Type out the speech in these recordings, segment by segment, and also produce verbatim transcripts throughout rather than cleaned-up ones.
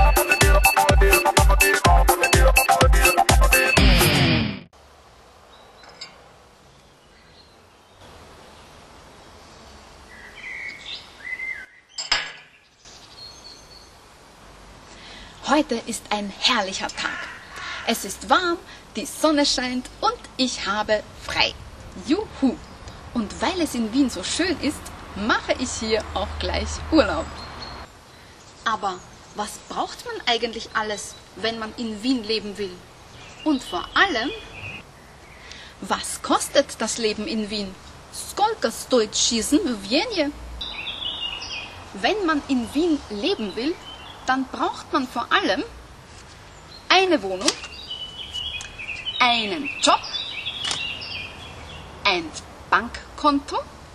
Heute ist ein herrlicher Tag. Es ist warm, die Sonne scheint und ich habe frei. Juhu! Und weil es in Wien so schön ist, mache ich hier auch gleich Urlaub. Aber was braucht man eigentlich alles, wenn man in Wien leben will? Und vor allem, was kostet das Leben in Wien? Сколько стоит жизнь в Вене? Wenn man in Wien leben will, dann braucht man vor allem eine Wohnung, einen Job, ein Bankkonto,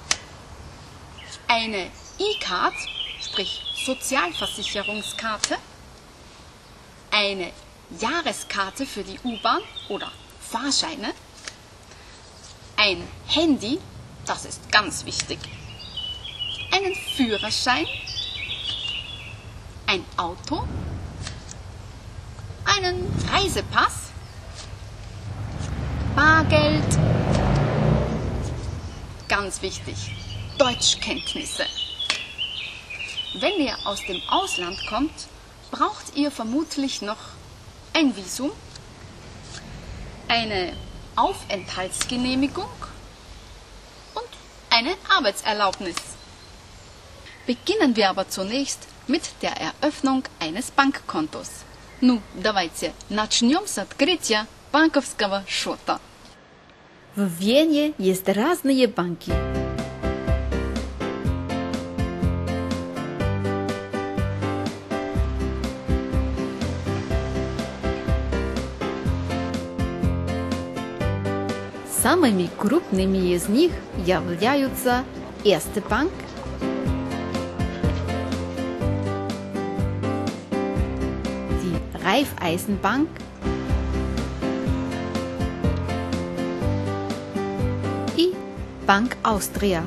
eine E-Card, sprich Sozialversicherungskarte, eine Jahreskarte für die U-Bahn oder Fahrscheine, ein Handy, das ist ganz wichtig, einen Führerschein, ein Auto, einen Reisepass, Bargeld, ganz wichtig, Deutschkenntnisse. Wenn ihr aus dem Ausland kommt, braucht ihr vermutlich noch ein Visum, eine Aufenthaltsgenehmigung und eine Arbeitserlaubnis. Beginnen wir aber zunächst mit der Eröffnung eines Bankkontos. Ну, давайте начнем с открытия банковского счета. В Вене есть разные банки. Самыми крупными из них являются Erste Bank, die Raiffeisenbank, и Bank Austria.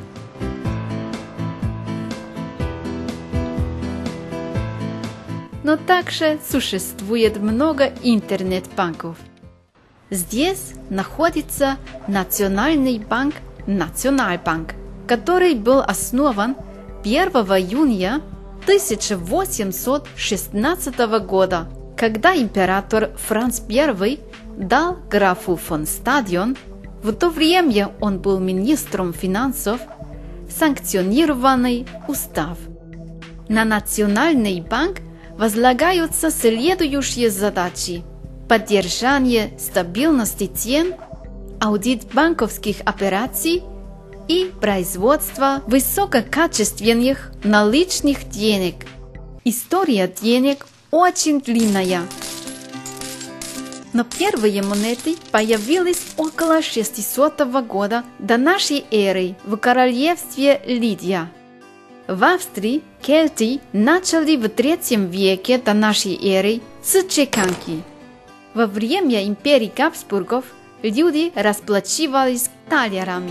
Но также существует много интернет-банков. Здесь находится Национальный банк Национальбанк, который был основан первого июня тысяча восемьсот шестнадцатого года, когда император Франц Первый дал графу фон Стадион, в то время он был министром финансов, санкционированный устав. На Национальный банк возлагаются следующие задачи: поддержание стабильности цен, аудит банковских операций и производство высококачественных наличных денег. История денег очень длинная. Но первые монеты появились около шестисотого года до нашей эры в королевстве Лидия. В Австрии кельты начали в третьем веке до нашей эры с чеканки. Во время империи Габсбургов люди расплачивались талерами.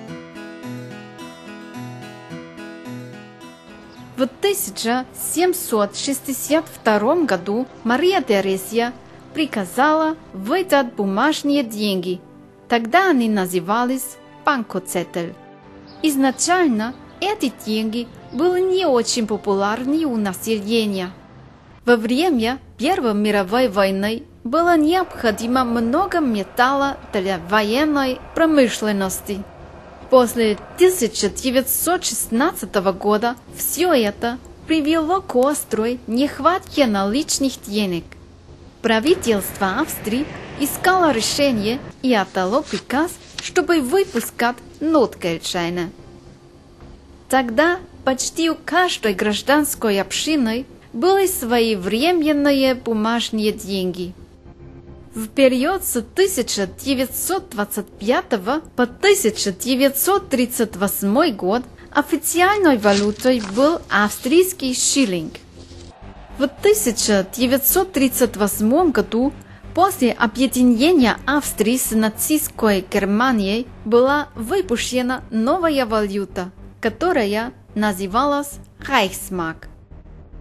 В тысяча семьсот шестьдесят втором году Мария Терезия приказала выдать бумажные деньги. Тогда они назывались банкоцетель. Изначально эти деньги были не очень популярны у населения. Во время Первой мировой войны было необходимо много металла для военной промышленности. После тысяча девятьсот шестнадцатого года все это привело к острой нехватке наличных денег. Правительство Австрии искало решение и отдало приказ, чтобы выпускать нотгельдscheine. Тогда почти у каждой гражданской общины были своевременные бумажные деньги. В период с тысяча девятьсот двадцать пятого по тысяча девятьсот тридцать восьмой год официальной валютой был австрийский шиллинг. В тысяча девятьсот тридцать восьмом году, после объединения Австрии с нацистской Германией, была выпущена новая валюта, которая называлась Reichsmark.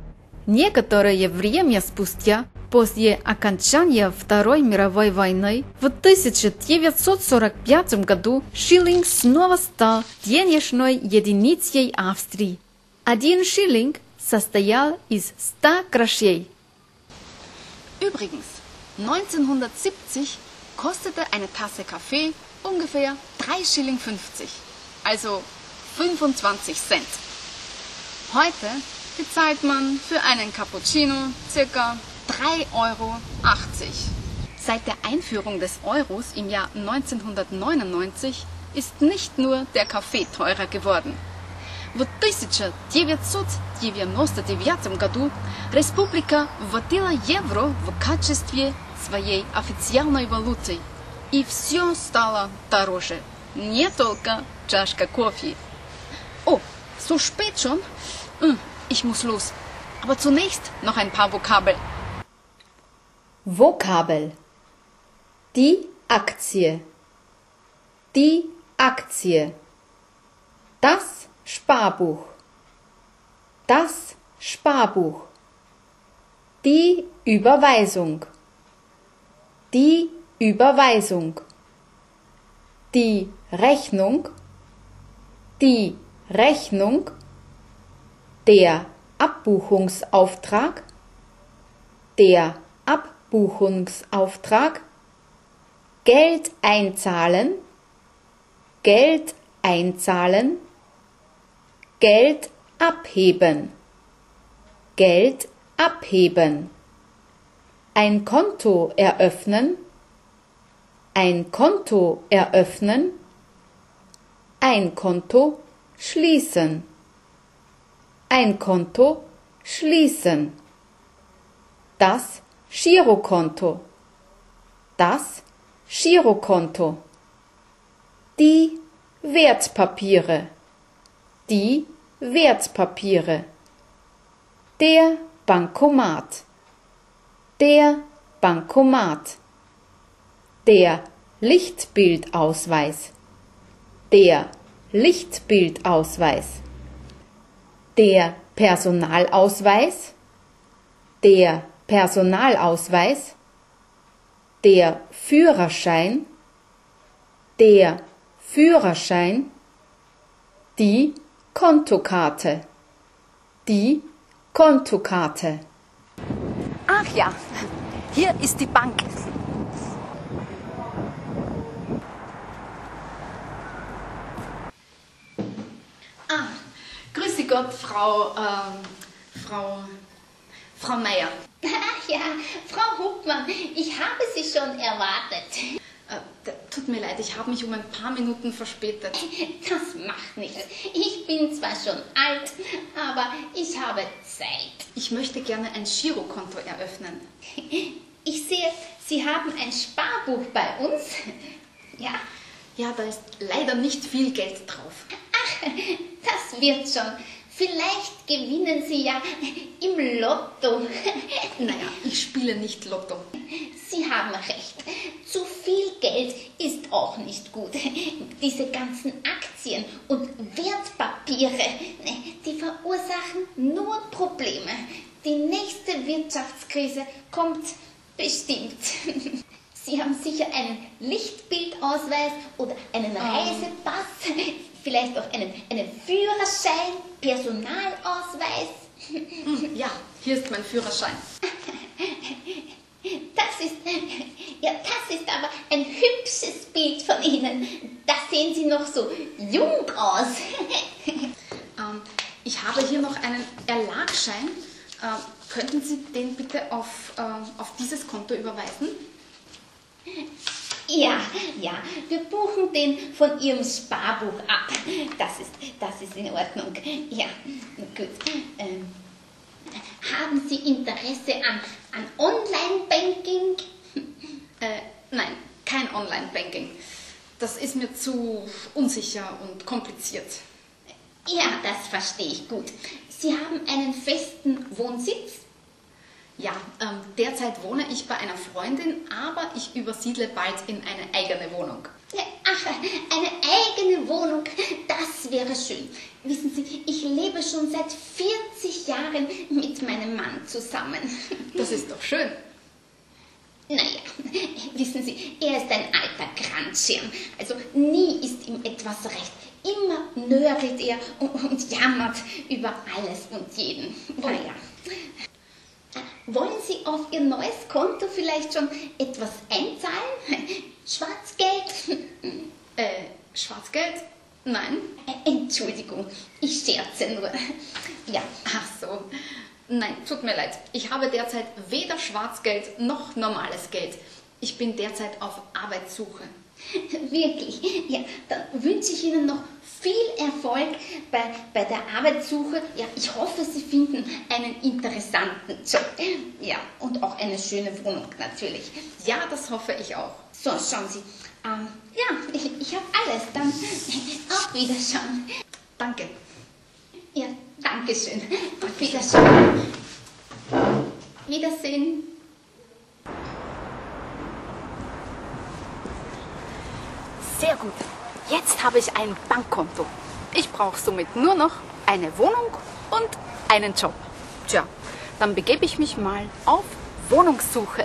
Некоторое время спустя, после окончания Второй мировой войны, в тысяча девятьсот сорок пятом году шиллинг снова стал денежной единицей Австрии. Один шиллинг состоял из ста грошей. Übrigens, neunzehnhundertsiebzig kostete eine Tasse Kaffee ungefähr drei Schilling fünfzig, also fünfundzwanzig Cent. Heute bezahlt man für einen Cappuccino ca. drei Euro achtzig. Seit der Einführung des Euros im Jahr neunzehnhundertneunundneunzig ist nicht nur der Kaffee teurer geworden. В тысяча девятьсот девяносто девятом году республика вводила евро в качестве своей официальной валюты. И все стало дороже, не только чашка кофе. Oh, so spät schon? Ich muss los. Aber zunächst noch ein paar Vokabel. Vokabel. Die Aktie. Die Aktie. Das Sparbuch. Das Sparbuch. Die Überweisung. Die Überweisung. Die Rechnung. Die Rechnung. Der Abbuchungsauftrag. Der Abbuchungsauftrag. Geld einzahlen. Geld einzahlen. Geld abheben. Geld abheben. Ein Konto eröffnen. Ein Konto eröffnen. Ein Konto schließen. Ein Konto schließen. Das Girokonto. Das Girokonto. Die Wertpapiere. Die Wertpapiere. Der Bankomat. Der Bankomat. Der Lichtbildausweis. Der Lichtbildausweis. Der Personalausweis. Der Personalausweis. Der Führerschein. Der Führerschein. Die Kontokarte. Die Kontokarte. Ach ja, hier ist die Bank. Ah, grüße Gott, Frau, ähm, Frau, Frau Meier. Ach ja, Frau Hubmann, ich habe Sie schon erwartet. Äh, tut mir leid, ich habe mich um ein paar Minuten verspätet. Das macht nichts. Ich bin zwar schon alt, aber ich habe Zeit. Ich möchte gerne ein Girokonto eröffnen. Ich sehe, Sie haben ein Sparbuch bei uns. Ja? Ja, da ist leider nicht viel Geld drauf. Ach, das wird schon. Vielleicht gewinnen Sie ja im Lotto. Naja, ich spiele nicht Lotto. Sie haben recht. Zu viel Geld ist auch nicht gut. Diese ganzen Aktien und Wertpapiere, die verursachen nur Probleme. Die nächste Wirtschaftskrise kommt bestimmt. Sie haben sicher einen Lichtbildausweis oder einen Reisepass, vielleicht auch einen, einen Führerschein, Personalausweis. Ja, hier ist mein Führerschein. Das ist, ja, das ist aber ein hübsches Bild von Ihnen. Da sehen Sie noch so jung aus. ähm, ich habe hier noch einen Erlagschein. Ähm, könnten Sie den bitte auf, äh, auf dieses Konto überweisen? Ja, ja, wir buchen den von Ihrem Sparbuch ab. Das ist, das ist in Ordnung. Ja, gut. Ähm, haben Sie Interesse an, an Online-Banking? Äh, nein, kein Online-Banking. Das ist mir zu unsicher und kompliziert. Ja, das verstehe ich gut. Sie haben einen festen Wohnsitz? Ja, ähm, derzeit wohne ich bei einer Freundin, aber ich übersiedle bald in eine eigene Wohnung. Ach, eine eigene Wohnung, das wäre schön. Wissen Sie, ich lebe schon seit vierzig Jahren mit meinem Mann zusammen. Das ist doch schön. Naja, wissen Sie, er ist ein alter Grandschirm. Also nie ist ihm etwas recht. Immer nörgelt er und, und jammert über alles und jeden. Naja. Wollen Sie auf Ihr neues Konto vielleicht schon etwas einzahlen? Schwarzgeld? Äh, Schwarzgeld? Nein. Entschuldigung, ich scherze nur. Ja. Ach so. Nein, tut mir leid. Ich habe derzeit weder Schwarzgeld noch normales Geld. Ich bin derzeit auf Arbeitssuche. Wirklich? Ja, dann wünsche ich Ihnen noch viel Erfolg bei, bei der Arbeitssuche. Ja, ich hoffe, Sie finden einen interessanten Job. Ja, und auch eine schöne Wohnung natürlich. Ja, das hoffe ich auch. So, schauen Sie. Ähm, ja, ich, ich habe alles. Dann auf Wiederschauen. Danke. Ja, danke schön. Auf Wiederschauen. Wiedersehen. Sehr gut. Jetzt habe ich ein Bankkonto. Ich brauche somit nur noch eine Wohnung und einen Job. Tja, dann begebe ich mich mal auf Wohnungssuche.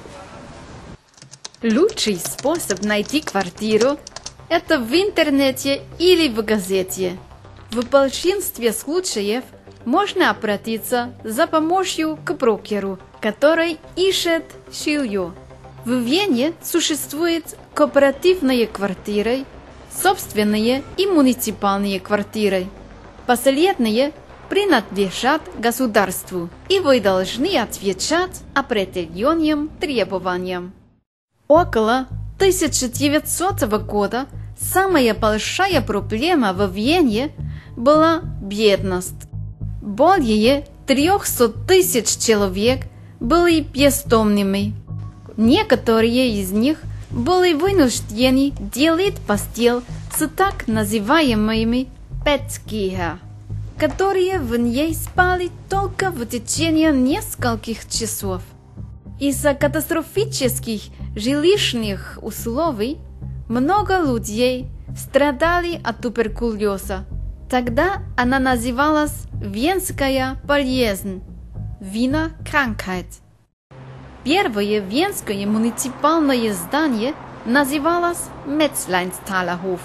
Лучший способ найти квартиру – это в интернете или в газете. В большинстве случаев можно обратиться за помощью к брокеру, который ищет жилье. В Вене существуют кооперативные квартиры, собственные и муниципальные квартиры. Последние принадлежат государству, и вы должны отвечать определенным требованиям. Около тысяча девятисотого года самая большая проблема в Вене была бедность. Более трехсот тысяч человек были бездомными. Некоторые из них были вынуждены делить постель с так называемыми пецкиха, которые в ней спали только в течение нескольких часов. Из-за катастрофических жилищных условий много людей страдали от туберкулеза. Тогда она называлась «Венская болезнь» – «Вина-краnkheit». Первое венское муниципальное здание называлось Metzleinsthalerhof.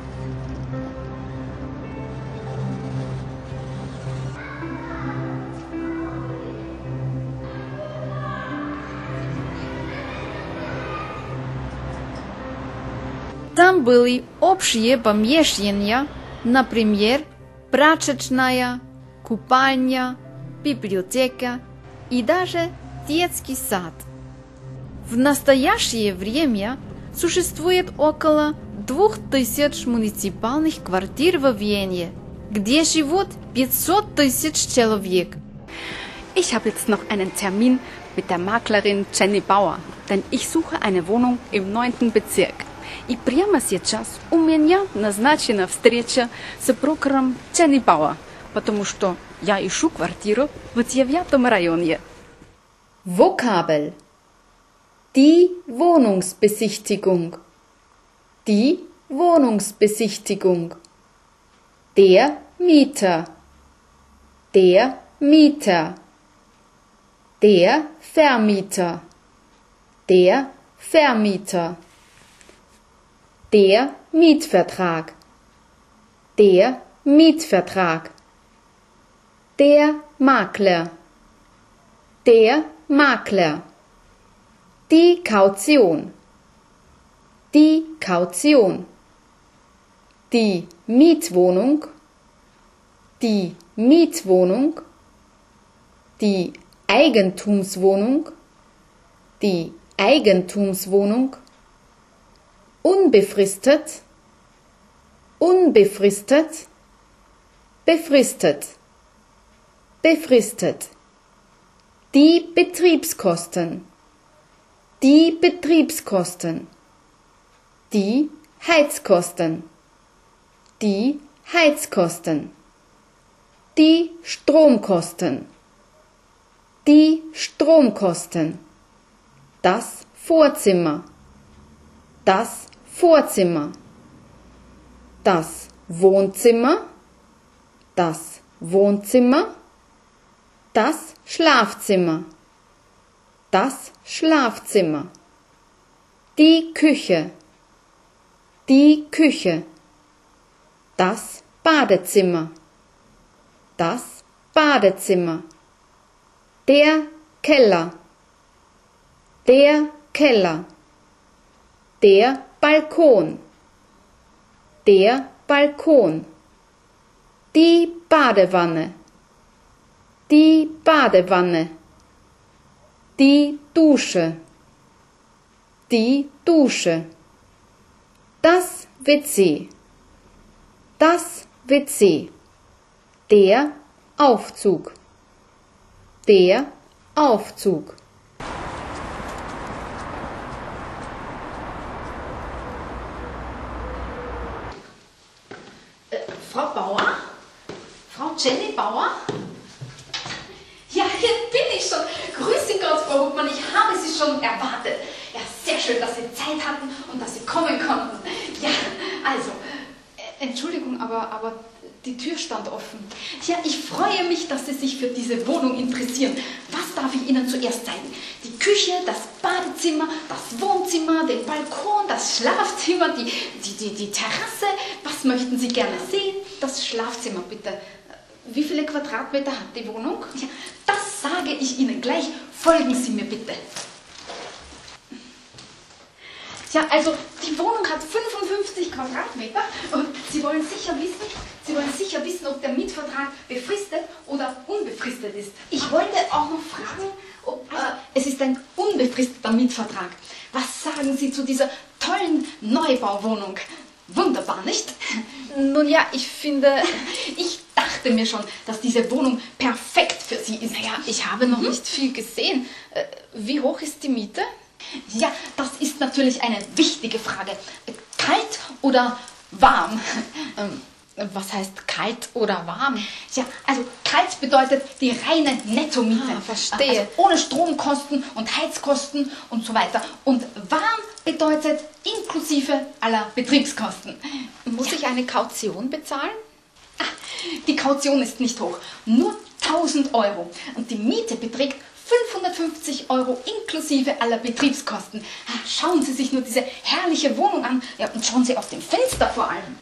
Там были общие помещения, например, прачечная, купальня, библиотека и даже детский сад. В настоящее время существует около двух тысяч муниципальных квартир в Вене, где живут пятьсот тысяч человек. Ich habe jetzt noch einen Termin mit der Maklerin Jenny Bauer, denn ich suche eine Wohnung im neunten Bezirk. И прямо сейчас у меня назначена встреча с брокером Jenny Bauer, потому что я ищу квартиру в девятом районе. Vokabel. Die Wohnungsbesichtigung. Die Wohnungsbesichtigung. Der Mieter. Der Mieter. Der Vermieter. Der Vermieter. Der Mietvertrag. Der Mietvertrag. Der Makler. Der Makler. Die Kaution. Die Kaution. Die Mietwohnung. Die Mietwohnung. Die Eigentumswohnung. Die Eigentumswohnung. Unbefristet. Unbefristet. Befristet. Befristet. Die Betriebskosten. Die Betriebskosten. Die Heizkosten. Die Heizkosten. Die Stromkosten. Die Stromkosten. Das Vorzimmer. Das Vorzimmer. Das Wohnzimmer. Das Wohnzimmer. Das Schlafzimmer. Das Schlafzimmer. Die Küche. Die Küche. Das Badezimmer. Das Badezimmer. Der Keller. Der Keller. Der Balkon. Der Balkon. Die Badewanne. Die Badewanne. Die Dusche. Die Dusche. Das W C. Das W C. Der Aufzug. Der Aufzug. Äh, Frau Bauer? Frau Jenny Bauer? Ja, hier bin ich schon. Grüße Gott, Frau Hubmann, ich habe Sie schon erwartet. Ja, sehr schön, dass Sie Zeit hatten und dass Sie kommen konnten. Ja, also, äh, Entschuldigung, aber, aber die Tür stand offen. Ja, ich freue mich, dass Sie sich für diese Wohnung interessieren. Was darf ich Ihnen zuerst zeigen? Die Küche, das Badezimmer, das Wohnzimmer, den Balkon, das Schlafzimmer, die, die, die, die Terrasse. Was möchten Sie gerne sehen? Das Schlafzimmer, bitte. Wie viele Quadratmeter hat die Wohnung? Ja, das sage ich Ihnen gleich. Folgen Sie mir bitte. Ja, also die Wohnung hat fünfundfünfzig Quadratmeter und Sie wollen sicher wissen, Sie wollen sicher wissen, ob der Mietvertrag befristet oder unbefristet ist. Ich wollte auch noch fragen, ob äh, es ist ein unbefristeter Mietvertrag. Was sagen Sie zu dieser tollen Neubauwohnung? Wunderbar, nicht? Nun ja, ich finde, ich dachte mir schon, dass diese Wohnung perfekt für Sie ist. Naja, ich habe noch nicht viel gesehen. Äh, Wie hoch ist die Miete? Ja, das ist natürlich eine wichtige Frage. Kalt oder warm? Ähm, was heißt kalt oder warm? Ja, also kalt bedeutet die reine Nettomiete. Ah, verstehe. Also ohne Stromkosten und Heizkosten und so weiter. Und warm bedeutet inklusive aller Betriebskosten. Muss ich eine Kaution bezahlen? Ah, die Kaution ist nicht hoch, nur tausend Euro. Und die Miete beträgt fünfhundertfünfzig Euro inklusive aller Betriebskosten. Schauen Sie sich nur diese herrliche Wohnung an. Ja, und schauen Sie aus dem Fenster vor allem.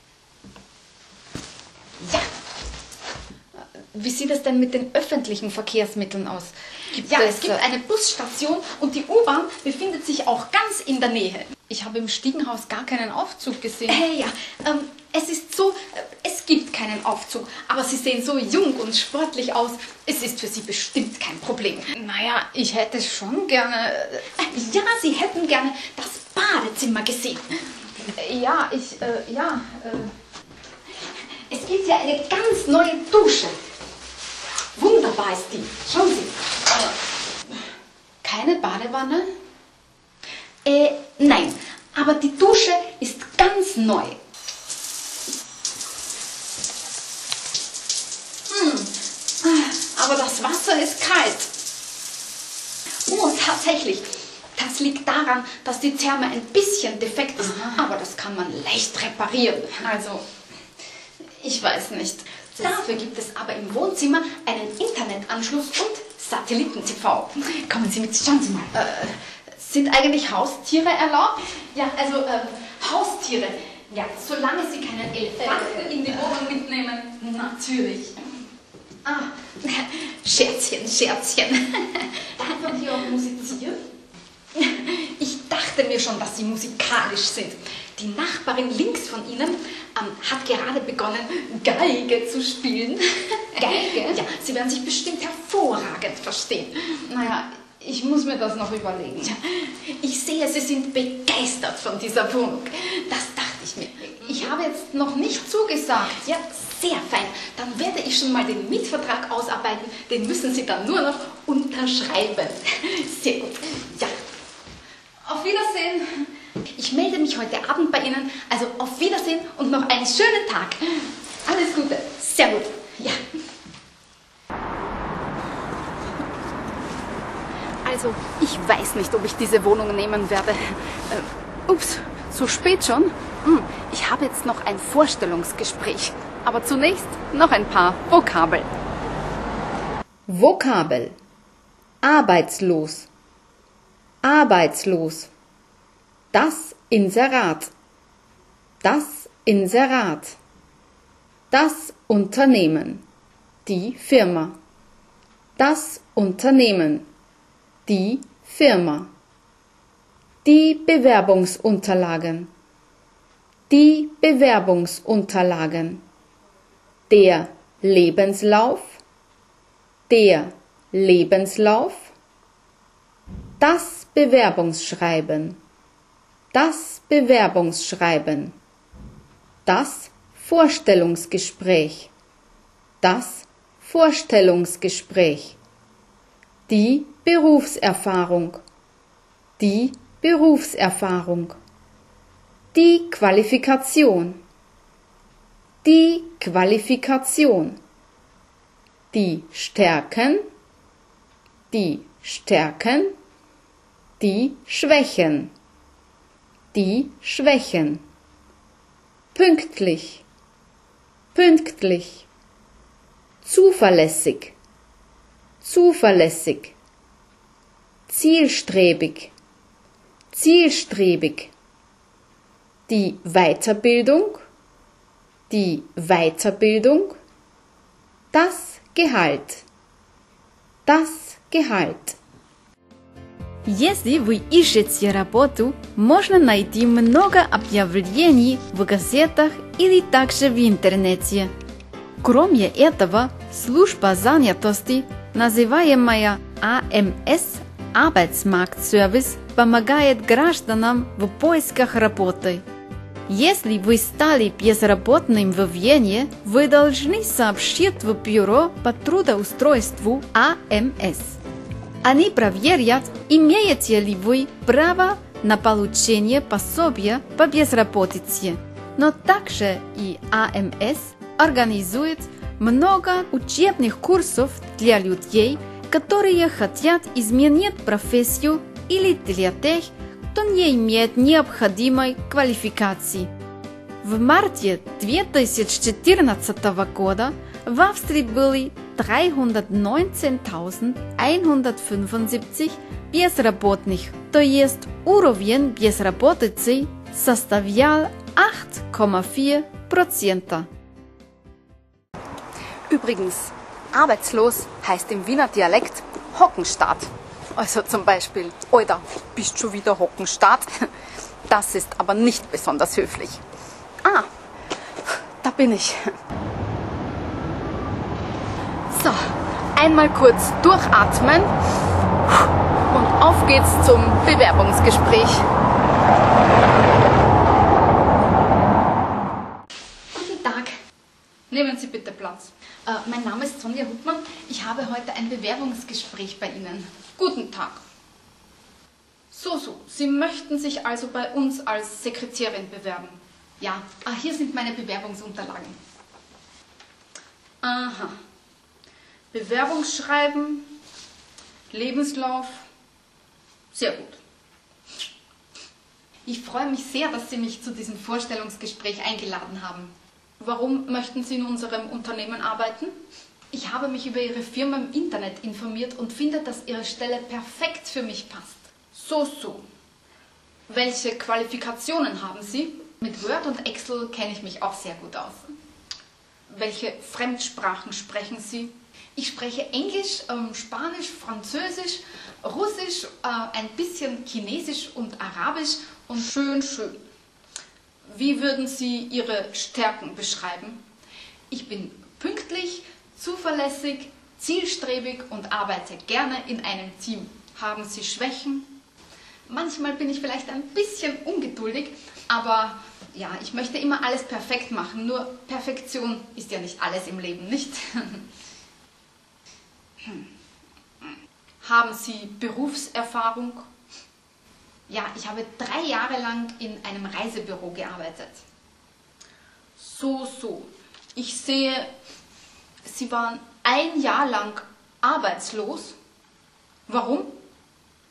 Ja. Wie sieht es denn mit den öffentlichen Verkehrsmitteln aus? Gibt ja, es, es gibt eine Busstation und die U-Bahn befindet sich auch ganz in der Nähe. Ich habe im Stiegenhaus gar keinen Aufzug gesehen. Äh, ja, ähm, es ist so, äh, es gibt keinen Aufzug, aber Sie sehen so jung und sportlich aus. Es ist für Sie bestimmt kein Problem. Naja, ich hätte schon gerne... Äh, ja, Sie hätten gerne das Badezimmer gesehen. Äh, ja, ich, äh, ja... Äh. Es gibt ja eine ganz neue Dusche. Wunderbar ist die. Schauen Sie. Äh, keine Badewanne? Äh, nein, aber die Dusche ist ganz neu. Hm, aber das Wasser ist kalt. Oh, tatsächlich. Das liegt daran, dass die Therme ein bisschen defekt ist. Aha. Aber das kann man leicht reparieren. Also, ich weiß nicht. Dafür gibt es aber im Wohnzimmer einen Internetanschluss und Satelliten-T V. Kommen Sie mit, schauen Sie mal. Äh, sind eigentlich Haustiere erlaubt? Ja, also ähm, Haustiere. Ja, solange Sie keinen Elefanten in die Wohnung mitnehmen, natürlich. Ah, Scherzchen, Scherzchen. Darf man hier auch musizieren? Ich dachte mir schon, dass Sie musikalisch sind. Die Nachbarin links von Ihnen ähm, hat gerade begonnen, Geige zu spielen. Geige? Ja, Sie werden sich bestimmt hervorragend verstehen. Naja, ich muss mir das noch überlegen. Ja, ich sehe, Sie sind begeistert von dieser Wohnung. Das dachte ich mir. Ich habe jetzt noch nicht zugesagt. Ja, sehr fein. Dann werde ich schon mal den Mietvertrag ausarbeiten. Den müssen Sie dann nur noch unterschreiben. Sehr gut. Ja. Auf Wiedersehen. Ich melde mich heute Abend bei Ihnen. Also auf Wiedersehen und noch einen schönen Tag. Alles Gute. Sehr gut. Ja. Also, ich weiß nicht, ob ich diese Wohnung nehmen werde. Äh, ups, so spät schon? Hm, ich habe jetzt noch ein Vorstellungsgespräch. Aber zunächst noch ein paar Vokabel. Vokabel. Arbeitslos. Arbeitslos. Das Inserat. Das Inserat. Das Unternehmen. Die Firma. Das Unternehmen. Die Firma. Die Bewerbungsunterlagen. Die Bewerbungsunterlagen. Der Lebenslauf. Der Lebenslauf. Das Bewerbungsschreiben. Das Bewerbungsschreiben. Das Vorstellungsgespräch. Das Vorstellungsgespräch. Die Berufserfahrung. Die Berufserfahrung. Die Qualifikation. Die Qualifikation. Die Stärken. Die Stärken. Die Schwächen. Die Schwächen. Pünktlich. Pünktlich. Zuverlässig. Zuverlässig. Zielstrebig. Zielstrebig. Die Weiterbildung. Die Weiterbildung. Das Gehalt. Das Гехальт. Если вы ищете работу, можно найти много объявлений в газетах или также в интернете. Кроме этого, служба занятости, называемая А Эм Эс, Arbeitsmarktservice, помогает гражданам в поисках работы. Если вы стали безработным в Вене, вы должны сообщить в бюро по трудоустройству А Эм Эс. Они проверят, имеете ли вы право на получение пособия по безработице. Но также и А Эм Эс организует много учебных курсов для людей, которые хотят изменить профессию или для тех, кто не имеет необходимой квалификации. В марте две тысячи четырнадцатого года в Австрии были dreihundertneunzehntausendeinhundertfünfundsiebzig безработных, то есть уровень безработицы составлял acht Komma vier Prozent. Übrigens, arbeitslos heißt im Wiener Dialekt Hockenstaat. Also zum Beispiel, Alter, bist schon wieder Hockenstaat? Das ist aber nicht besonders höflich. Ah, da bin ich. So, einmal kurz durchatmen und auf geht's zum Bewerbungsgespräch. Guten Tag. Nehmen Sie bitte Platz. Äh, mein Name ist Sonja Huttmann. Ich habe heute ein Bewerbungsgespräch bei Ihnen. Guten Tag. So, so. Sie möchten sich also bei uns als Sekretärin bewerben? Ja. Ah, hier sind meine Bewerbungsunterlagen. Aha. Bewerbungsschreiben, Lebenslauf. Sehr gut. Ich freue mich sehr, dass Sie mich zu diesem Vorstellungsgespräch eingeladen haben. Warum möchten Sie in unserem Unternehmen arbeiten? Ich habe mich über Ihre Firma im Internet informiert und finde, dass Ihre Stelle perfekt für mich passt. So, so. Welche Qualifikationen haben Sie? Mit Word und Excel kenne ich mich auch sehr gut aus. Welche Fremdsprachen sprechen Sie? Ich spreche Englisch, ähm, Spanisch, Französisch, Russisch, äh, ein bisschen Chinesisch und Arabisch und schön, schön. Wie würden Sie Ihre Stärken beschreiben? Ich bin pünktlich, zuverlässig, zielstrebig und arbeite gerne in einem Team. Haben Sie Schwächen? Manchmal bin ich vielleicht ein bisschen ungeduldig, aber ja, ich möchte immer alles perfekt machen. Nur Perfektion ist ja nicht alles im Leben, nicht? Hm. Haben Sie Berufserfahrung? Ja, ich habe drei Jahre lang in einem Reisebüro gearbeitet. So, so. Ich sehe, Sie waren ein Jahr lang arbeitslos. Warum?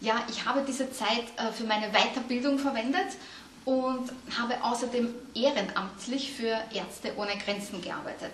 Ja, ich habe diese Zeit äh, für meine Weiterbildung verwendet und habe außerdem ehrenamtlich für Ärzte ohne Grenzen gearbeitet.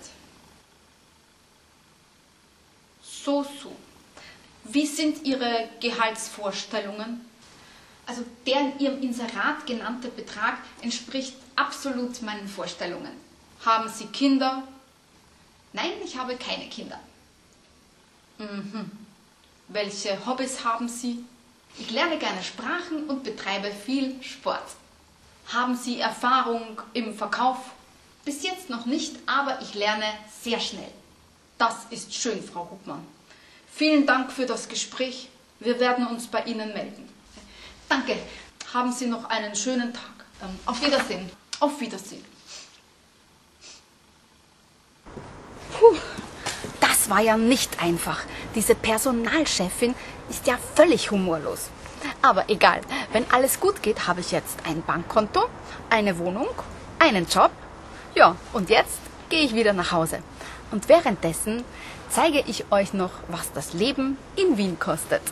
So, so. Wie sind Ihre Gehaltsvorstellungen? Also der in Ihrem Inserat genannte Betrag entspricht absolut meinen Vorstellungen. Haben Sie Kinder? Nein, ich habe keine Kinder. Mhm. Welche Hobbys haben Sie? Ich lerne gerne Sprachen und betreibe viel Sport. Haben Sie Erfahrung im Verkauf? Bis jetzt noch nicht, aber ich lerne sehr schnell. Das ist schön, Frau Hubmann. Vielen Dank für das Gespräch. Wir werden uns bei Ihnen melden. Danke. Haben Sie noch einen schönen Tag. Auf Wiedersehen. Auf Wiedersehen. Puh, das war ja nicht einfach. Diese Personalchefin ist ja völlig humorlos. Aber egal, wenn alles gut geht, habe ich jetzt ein Bankkonto, eine Wohnung, einen Job. Ja, und jetzt gehe ich wieder nach Hause. Und währenddessen zeige ich euch noch, was das Leben in Wien kostet.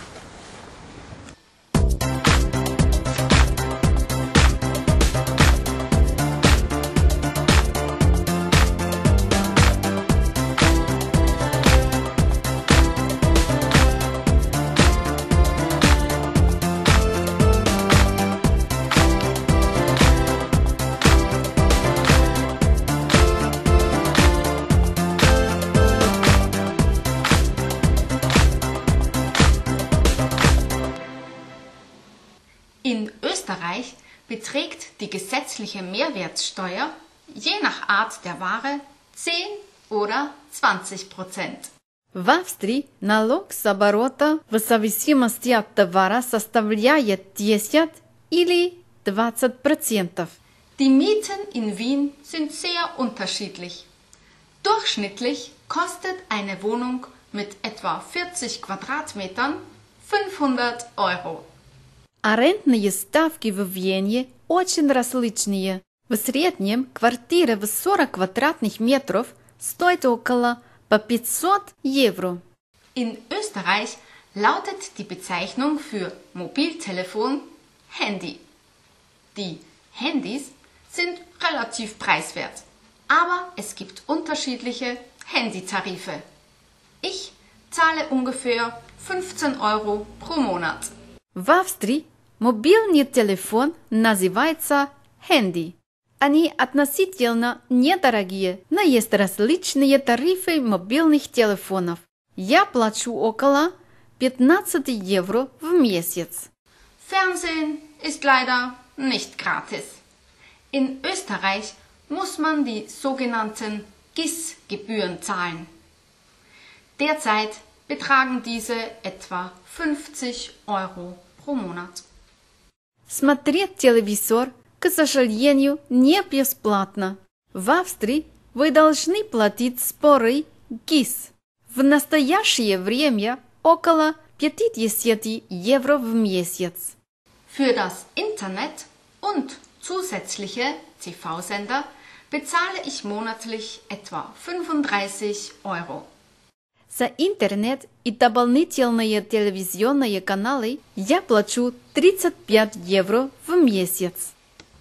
In Österreich beträgt die gesetzliche Mehrwertsteuer je nach Art der Ware zehn oder zwanzig Prozent. В Австрии налог с оборота в зависимости от товара составляет десять или двадцать процентов. Die Mieten in Wien sind sehr unterschiedlich. Durchschnittlich kostet eine Wohnung mit etwa vierzig Quadratmetern fünfhundert Euro. Арендные ставки в Вене очень различные. В среднем квартира в сорок квадратных метров стоит около по пятьсот евро. In Österreich lautet die Bezeichnung für Mobiltelefon Handy. Die Handys sind relativ preiswert, aber es gibt unterschiedliche Handytarife. Ich zahle ungefähr fünfzehn Euro pro Monat. В Австрии мобильный телефон называется handy. Они относительно недорогие, но есть различные тарифы мобильных телефонов. Я плачу около пятнадцать евро в месяц. Fernsehen ist leider nicht gratis. In Österreich muss man die sogenannten G I S-Gebühren zahlen. Derzeit betragen diese etwa fünfzig Euro pro Monat. Смотреть телевизор, к сожалению, не бесплатно. В Австрии вы должны платить сборы G I S. В настоящее время около пятьдесят евро в месяц. Für das Internet und zusätzliche T V-Sender bezahle ich monatlich etwa fünfunddreißig Euro. За интернет и дополнительные телевизионные каналы я плачу тридцать пять евро в месяц.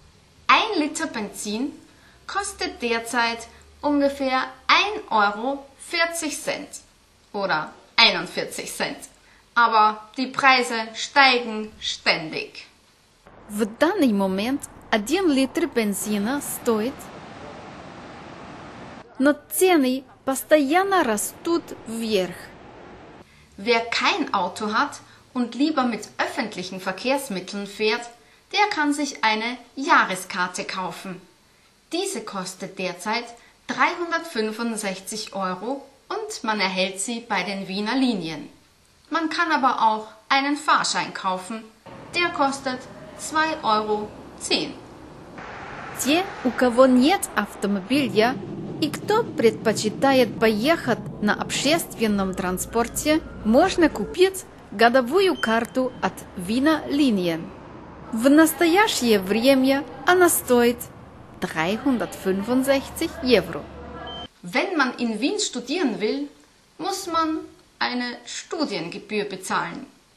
Ein Liter Benzin kostet derzeit ungefähr ein Euro vierzig Cent oder einundvierzig Cent. Aber die Preise steigen ständig. В данный момент один литр бензина стоит, но цены постоянно растут вверх. Wer kein Auto hat und lieber mit öffentlichen Verkehrsmitteln fährt, der kann sich eine Jahreskarte kaufen. Diese kostet derzeit dreihundertfünfundsechzig Euro und man erhält sie bei den Wiener Linien. Man kann aber auch einen Fahrschein kaufen, der kostet zwei Euro zehn. Те, у кого нет автомобиля и кто предпочитает поехать на общественном транспорте, можно купить годовую карту от Wiener Linien. В настоящее время она стоит dreihundertfünfundsechzig евро. Wenn man in Wien studieren will, muss man eine Studiengebühr bezahlen.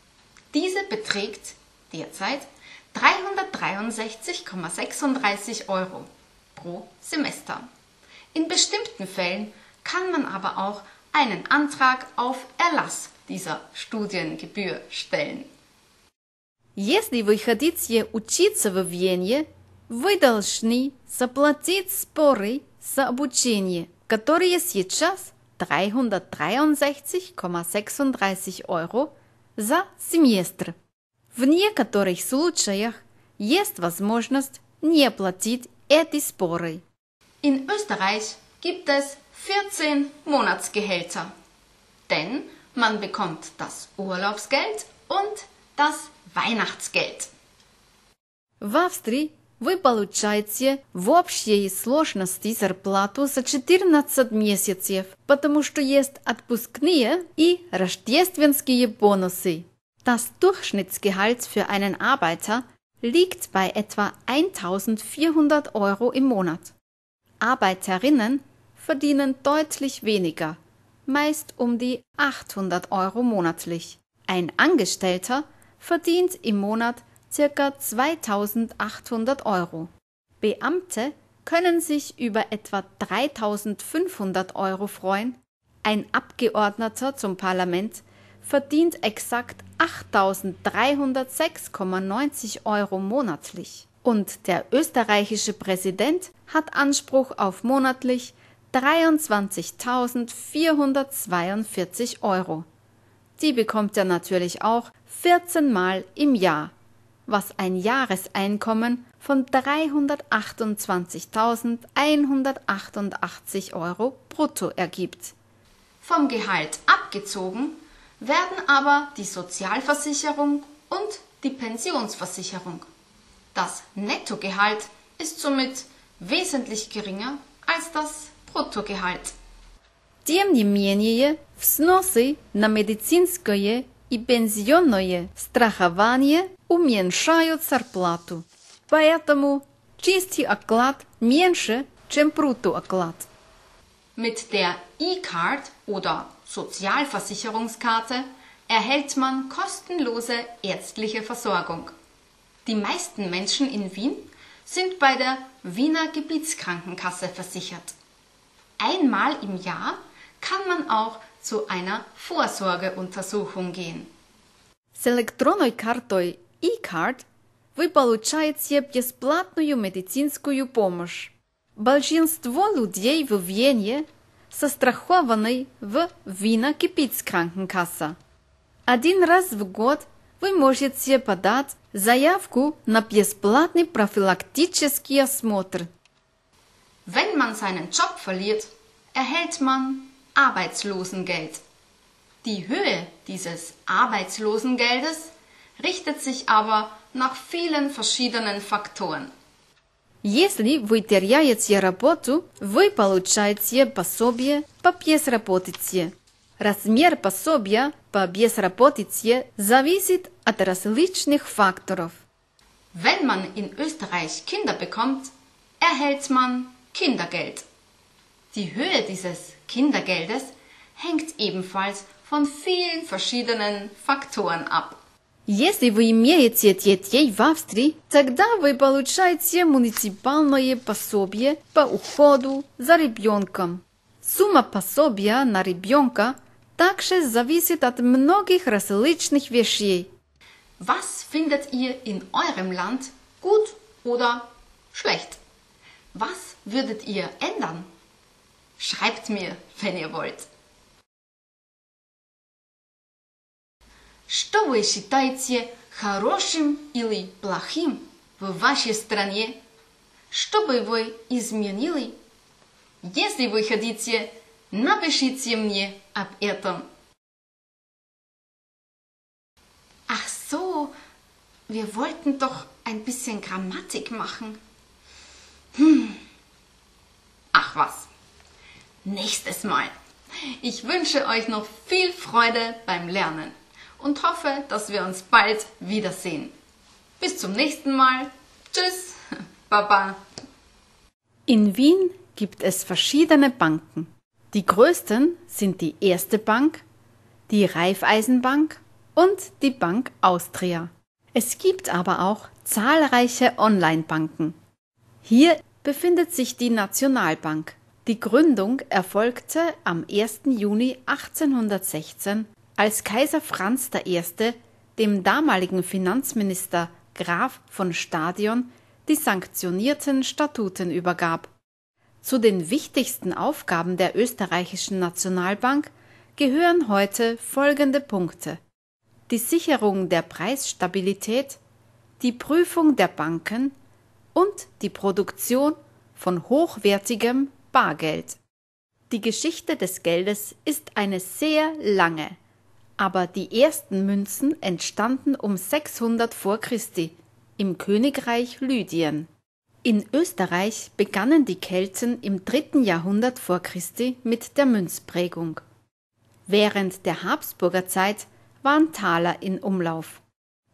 Diese beträgt derzeit dreihundertdreiundsechzig Komma sechsunddreißig Euro pro Semester. In bestimmten Fällen kann man aber auch einen Antrag auf Erlass dieser Studiengebühr стellen. Если вы хотите учиться в Вене, вы должны заплатить сборы за обучение, которые сейчас dreihundertdreiundsechzig Komma sechsunddreißig Euro за семестр. В некоторых случаях есть возможность не платить эти сборы. In Österreich gibt es vierzehn Monatsgehälter, denn man bekommt das Urlaubsgeld und das Weihnachtsgeld. В Австрии вы получаете в общей сложности зарплату за четырнадцать месяцев, потому что есть отпускные и рождественские бонусы. Das Durchschnittsgehalt für einen Arbeiter liegt bei etwa eintausendvierhundert Euro im Monat. Arbeiterinnen verdienen deutlich weniger, meist um die achthundert Euro monatlich. Ein Angestellter verdient im Monat ca. zweitausendachthundert Euro. Beamte können sich über etwa dreitausendfünfhundert Euro freuen. Ein Abgeordneter zum Parlament verdient exakt achttausenddreihundertsechs Komma neunzig Euro monatlich. Und der österreichische Präsident hat Anspruch auf monatlich dreiundzwanzigtausendvierhundertzweiundvierzig Euro. Die bekommt er natürlich auch vierzehn Mal im Jahr, was ein Jahreseinkommen von dreihundertachtundzwanzigtausendeinhundertachtundachtzig Euro brutto ergibt. Vom Gehalt abgezogen werden aber die Sozialversicherung und die Pensionsversicherung. Das Nettogehalt ist somit wesentlich geringer als das Bruttogehalt. Тем не менее, взносы на медицинское и пенсионное страхование уменьшают зарплату. Поэтому чистый оклад меньше, чем бруттооклад. Mit der E-Card oder Sozialversicherungskarte erhält man kostenlose ärztliche Versorgung. Die meisten Menschen in Wien sind bei der Wiener Gebietskrankenkasse versichert. Einmal im Jahr kann man auch zu einer Vorsorgeuntersuchung gehen. С электронной картой E-Card вы получаете бесплатную медицинскую помощь. Большинство людей в Вене застрахованы в Wiener Gebietskrankenkasse. Один раз в год вы можете подать заявку на бесплатный профилактический осмотр. Wenn man seinen Job verliert, erhält man Arbeitslosengeld. Die Höhe dieses Arbeitslosengeldes richtet sich aber nach vielen verschiedenen Faktoren. Если вы теряете работу, вы получаете пособие по безработице. Размер пособия по безработице зависит от различных факторов. Wenn man in Österreich Kinder bekommt, erhält man Kindergeld. Die Höhe dieses Kindergeldes hängt ebenfalls von vielen verschiedenen Faktoren ab. Если вы имеете детей в Австрии, тогда вы получаете муниципальное пособие по уходу за ребенком. Сумма пособия на ребенка также зависит от многих различных вещей. Was findet ihr in eurem Land gut oder schlecht? Was würdet ihr ändern? Schreibt mir, wenn ihr wollt. Что вы считаете хорошим или плохим в вашей стране? Что бы вы изменили? Если вы хотите, напишите мне об этом. Ach so, wir wollten doch ein bisschen Grammatik machen. Hm. Ach was, nächstes Mal. Ich wünsche euch noch viel Freude beim Lernen und hoffe, dass wir uns bald wiedersehen. Bis zum nächsten Mal. Tschüss, Baba. In Wien gibt es verschiedene Banken. Die größten sind die Erste Bank, die Raiffeisenbank und die Bank Austria. Es gibt aber auch zahlreiche Online-Banken. Hier befindet sich die Nationalbank. Die Gründung erfolgte am ersten Juni achtzehnhundertsechzehn, als Kaiser Franz der Erste dem damaligen Finanzminister Graf von Stadion die sanktionierten Statuten übergab. Zu den wichtigsten Aufgaben der österreichischen Nationalbank gehören heute folgende Punkte: die Sicherung der Preisstabilität, die Prüfung der Banken und die Produktion von hochwertigem Bargeld. Die Geschichte des Geldes ist eine sehr lange, aber die ersten Münzen entstanden um sechshundert vor Christi im Königreich Lydien. In Österreich begannen die Kelten im dritten Jahrhundert vor Christi mit der Münzprägung. Während der Habsburger Zeit waren Taler in Umlauf.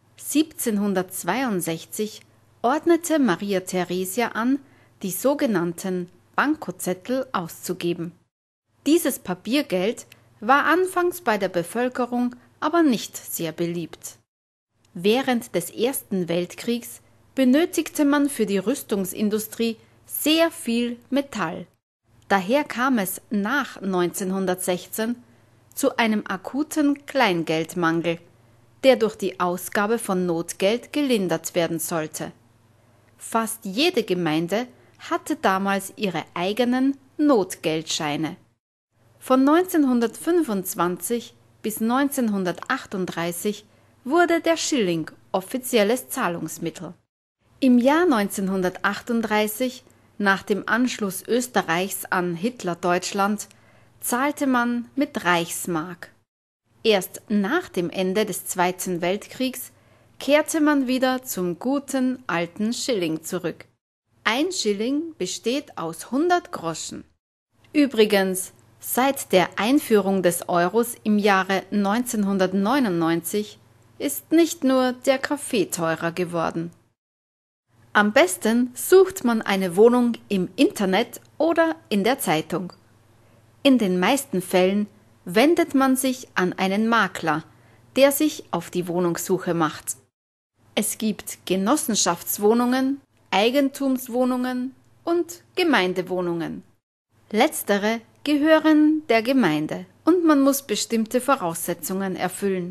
siebzehnhundertzweiundsechzig ordnete Maria Theresia an, die sogenannten Bankozettel auszugeben. Dieses Papiergeld war anfangs bei der Bevölkerung aber nicht sehr beliebt. Während des Ersten Weltkriegs benötigte man für die Rüstungsindustrie sehr viel Metall. Daher kam es nach neunzehnhundertsechzehn zu einem akuten Kleingeldmangel, der durch die Ausgabe von Notgeld gelindert werden sollte. Fast jede Gemeinde hatte damals ihre eigenen Notgeldscheine. Von neunzehnhundertfünfundzwanzig bis neunzehnhundertachtunddreißig wurde der Schilling offizielles Zahlungsmittel. Im Jahr neunzehnhundertachtunddreißig, nach dem Anschluss Österreichs an Hitlerdeutschland, zahlte man mit Reichsmark. Erst nach dem Ende des Zweiten Weltkriegs kehrte man wieder zum guten alten Schilling zurück. Ein Schilling besteht aus hundert Groschen. Übrigens, seit der Einführung des Euros im Jahre neunzehnhundertneunundneunzig ist nicht nur der Kaffee teurer geworden. Am besten sucht man eine Wohnung im Internet oder in der Zeitung. In den meisten Fällen wendet man sich an einen Makler, der sich auf die Wohnungssuche macht. Es gibt Genossenschaftswohnungen, Eigentumswohnungen und Gemeindewohnungen. Letztere gehören der Gemeinde und man muss bestimmte Voraussetzungen erfüllen.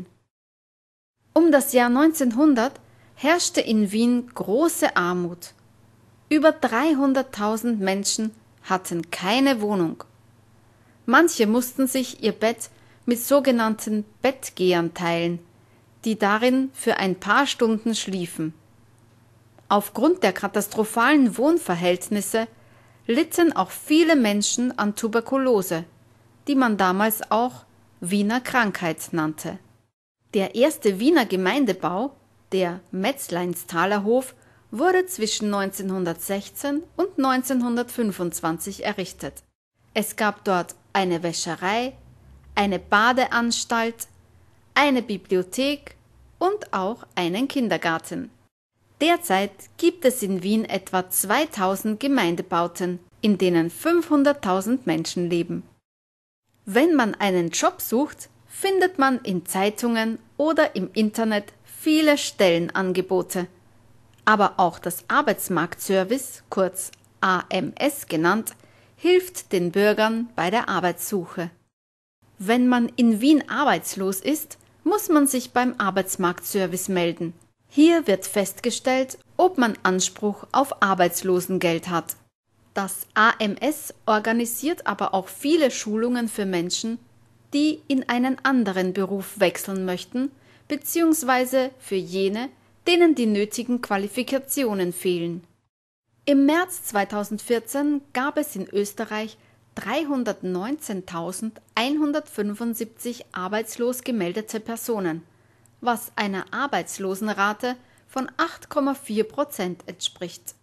Um das Jahr neunzehnhundert herrschte in Wien große Armut. Über dreihunderttausend Menschen hatten keine Wohnung. Manche mussten sich ihr Bett mit sogenannten Bettgehern teilen, die darin für ein paar Stunden schliefen. Aufgrund der katastrophalen Wohnverhältnisse litten auch viele Menschen an Tuberkulose, die man damals auch Wiener Krankheit nannte. Der erste Wiener Gemeindebau, der Metzleinstaler Hof, wurde zwischen neunzehnhundertsechzehn und neunzehnhundertfünfundzwanzig errichtet. Es gab dort eine Wäscherei, eine Badeanstalt, eine Bibliothek und auch einen Kindergarten. Derzeit gibt es in Wien etwa zweitausend Gemeindebauten, in denen fünfhunderttausend Menschen leben. Wenn man einen Job sucht, findet man in Zeitungen oder im Internet viele Stellenangebote. Aber auch das Arbeitsmarktservice, kurz A M S genannt, hilft den Bürgern bei der Arbeitssuche. Wenn man in Wien arbeitslos ist, muss man sich beim Arbeitsmarktservice melden. Hier wird festgestellt, ob man Anspruch auf Arbeitslosengeld hat. Das A M S organisiert aber auch viele Schulungen für Menschen, die in einen anderen Beruf wechseln möchten, beziehungsweise für jene, denen die nötigen Qualifikationen fehlen. Im März zweitausendvierzehn gab es in Österreich dreihundertneunzehntausendeinhundertfünfundsiebzig arbeitslos gemeldete Personen, was einer Arbeitslosenrate von acht Komma vier Prozent entspricht.